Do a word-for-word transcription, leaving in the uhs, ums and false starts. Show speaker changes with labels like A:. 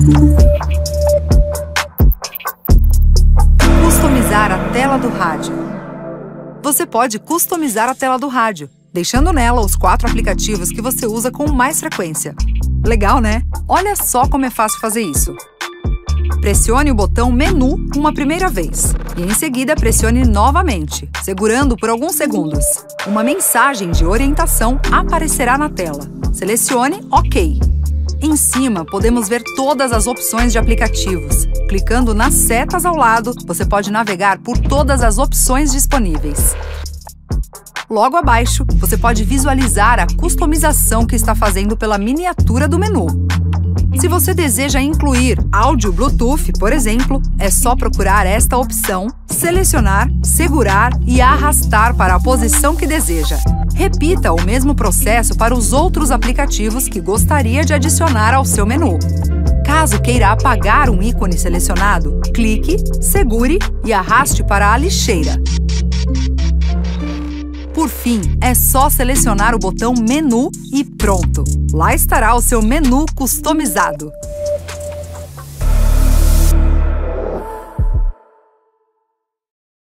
A: Customizar a tela do rádio. Você pode customizar a tela do rádio, deixando nela os quatro aplicativos que você usa com mais frequência. Legal, né? Olha só como é fácil fazer isso. Pressione o botão Menu uma primeira vez e, em seguida, pressione novamente, segurando por alguns segundos. Uma mensagem de orientação aparecerá na tela. Selecione OK. Em cima, podemos ver todas as opções de aplicativos. Clicando nas setas ao lado, você pode navegar por todas as opções disponíveis. Logo abaixo, você pode visualizar a customização que está fazendo pela miniatura do menu. Se você deseja incluir áudio Bluetooth, por exemplo, é só procurar esta opção, selecionar, segurar e arrastar para a posição que deseja. Repita o mesmo processo para os outros aplicativos que gostaria de adicionar ao seu menu. Caso queira apagar um ícone selecionado, clique, segure e arraste para a lixeira. Por fim, é só selecionar o botão Menu e pronto! Lá estará o seu menu customizado.